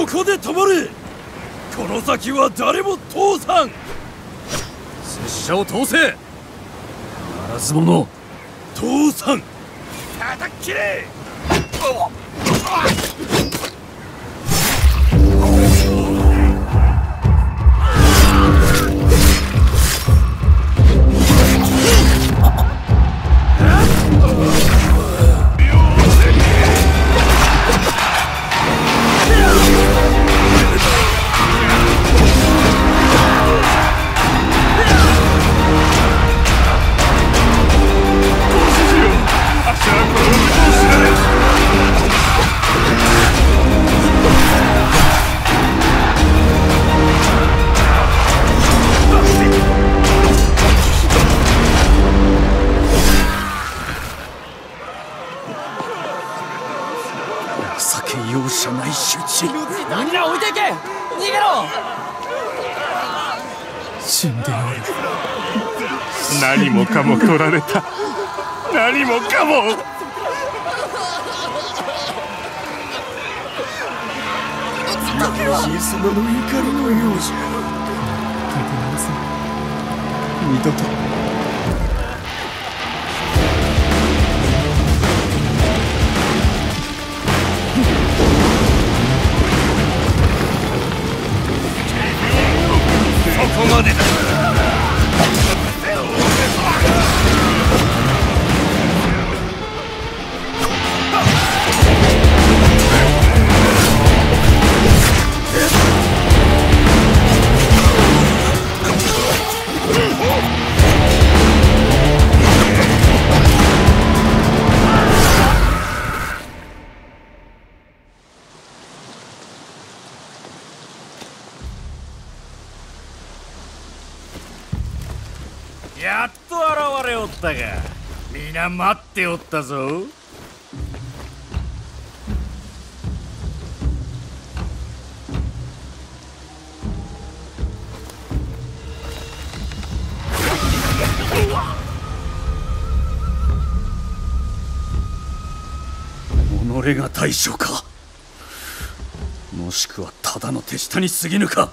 ここで止まれ。この先は誰も通さん。拙者を通せ。ならず者通さん。叩き切れ。情け容赦ない仕打ち。 みんな置いていけ。逃げろ。 死んでおる。 何もかも取られた。何もかも。 イエス様の怒りのようじゃ。二度と。ここまでだ。 やっと現れおったが、皆待っておったぞ。 己が大将か、もしくはただの手下に過ぎぬか。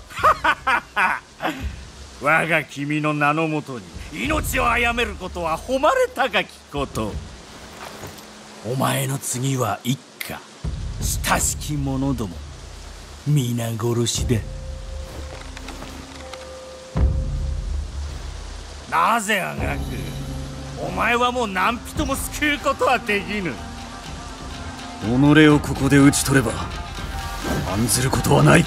我が君の名のもとに命を殺めることは誉れ高きこと。お前の次は一家親しき者ども皆殺しだ。なぜあがく。お前はもう何人も救うことはできぬ。 己をここで討ち取れば案ずることはない。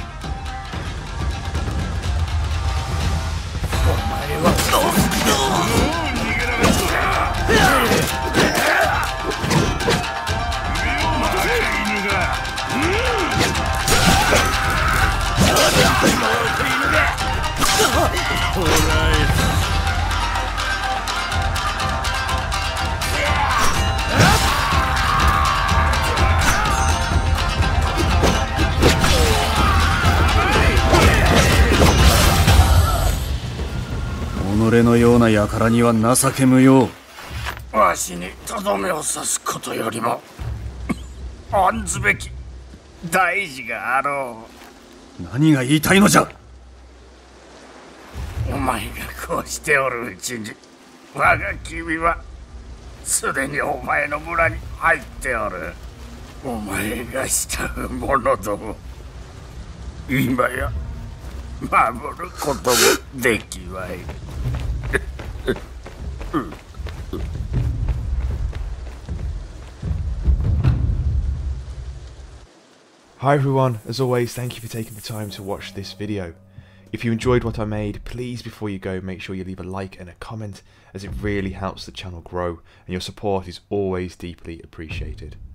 己のような輩には情け無用。 わしにとどめを刺すことよりも案ずべき大事があろう。何が言いたいのじゃ。 お前がこうしておるうちに我が君はすでにお前の村に入っておる。お前が慕う者ども今や守ることもできまい。 Hi everyone, as always, thank you for taking the time to watch this video. If you enjoyed what I made, please before you go make sure you leave a like and a comment, as it really helps the channel grow and your support is always deeply appreciated.